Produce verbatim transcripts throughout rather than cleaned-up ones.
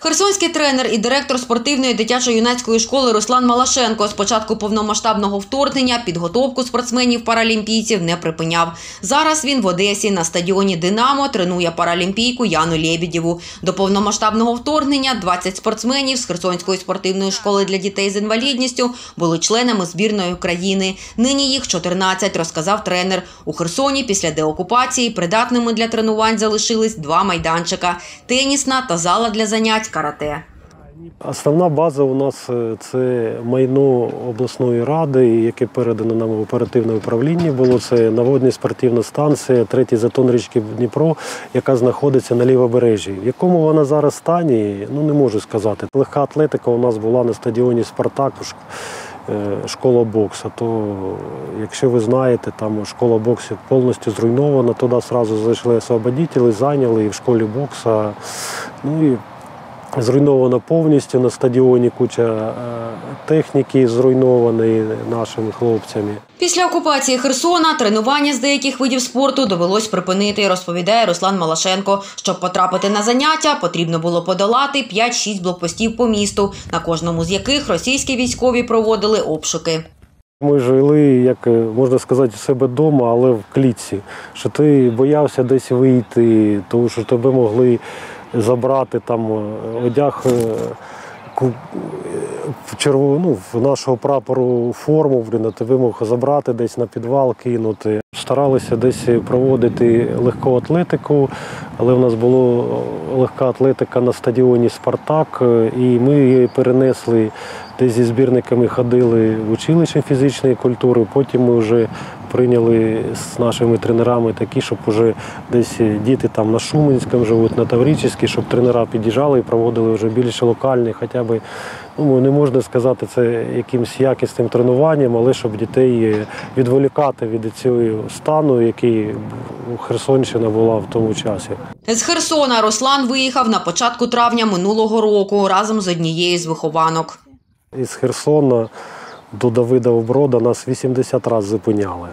Херсонський тренер і директор спортивної дитячо-юнацької школи Руслан Малашенко з початку повномасштабного вторгнення підготовку спортсменів-паралімпійців не припиняв. Зараз він в Одесі на стадіоні «Динамо» тренує паралімпійку Яну Лєбєдєву. До повномасштабного вторгнення двадцять спортсменів з Херсонської спортивної школи для дітей з інвалідністю були членами збірної України. Нині їх чотирнадцять, розказав тренер. У Херсоні після деокупації придатними для тренувань залишились два майданчика – тенісна та зала для занять карате. Основна база у нас – це майно обласної ради, яке передано нам в оперативне управління було. Це наводна спортивна станція, третій затон річки Дніпро, яка знаходиться на лівобережжі. В якому вона зараз стані, ну не можу сказати. Легка атлетика у нас була на стадіоні «Спартак», школа боксу. То, якщо ви знаєте, там школа боксу повністю зруйнована, туди одразу зайшли освободителі, зайняли і в школі боксу. Ну, і зруйновано повністю на стадіоні, куча техніки зруйнованої нашими хлопцями. Після окупації Херсона тренування з деяких видів спорту довелось припинити, розповідає Руслан Малашенко. Щоб потрапити на заняття, потрібно було подолати п'ять-шість блокпостів по місту, на кожному з яких російські військові проводили обшуки. Ми жили, як можна сказати, у себе вдома, але в клітці. Що ти боявся десь вийти, тому що тебе могли забрати там одяг в червону, ну, в нашого прапору форму, блін, тебе мог забрати десь на підвал, кинути. Старалися десь проводити легку атлетику, але в нас була легка атлетика на стадіоні «Спартак», і ми її перенесли, десь зі збірниками ходили в училище фізичної культури, потім ми вже прийняли з нашими тренерами такі, щоб вже десь діти там на Шуменському живуть, на Таврическій, щоб тренера під'їжджали і проводили вже більш локальні, хоча б, ну, не можна сказати, це якимось якісним тренуванням, але щоб дітей відволікати від цього стану, який у Херсонщина була в тому часі. З Херсона Руслан виїхав на початку травня минулого року разом з однією з вихованок. Із Херсона до Давидова Брода нас вісімдесят разів зупиняли.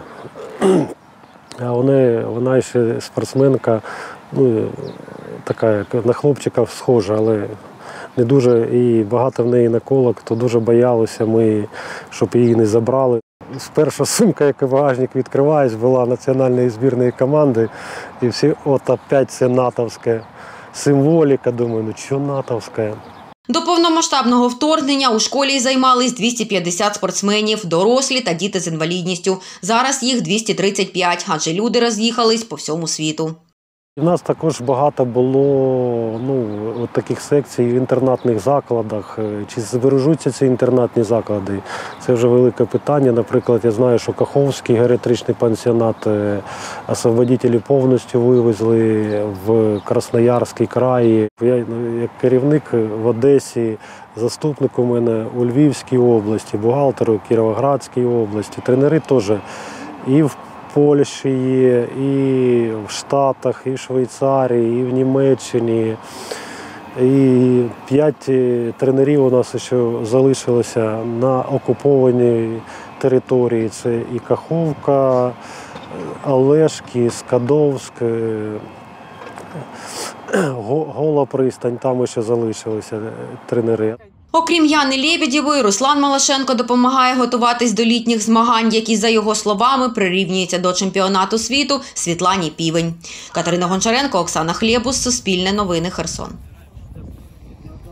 А вони, вона ще спортсменка, ну, така, як на хлопчика схожа, але не дуже, і багато в неї наколок, то дуже боялися ми, щоб її не забрали. Перша сумка, яка багажник відкриваєш, була національної збірної команди, і всі, от опять це натовська символіка, думаю, ну що натовська? До повномасштабного вторгнення у школі займались двісті п'ятдесят спортсменів, дорослі та діти з інвалідністю. Зараз їх двісті тридцять п'ять, адже люди роз'їхались по всьому світу. У нас також багато було, ну, от таких секцій в інтернатних закладах. Чи збережуться ці інтернатні заклади? Це вже велике питання. Наприклад, я знаю, що Каховський геріатричний пансіонат освободителі повністю вивезли в Красноярський край. Я як керівник в Одесі, заступник у мене у Львівській області, бухгалтер у Кіровоградській області, тренери теж і в Польщі є, і в Штатах, і в Швейцарії, і в Німеччині. І п'ять тренерів у нас ще залишилося на окупованій території. Це і Каховка, Олешки, Скадовськ, Гола пристань, там ще залишилися тренери. Окрім Яни Лєбєдєвої, Руслан Малашенко допомагає готуватись до літніх змагань, які, за його словами, прирівнюються до чемпіонату світу Світлані Півень. Катерина Гончаренко, Оксана Хлєбус, Суспільне новини, Херсон.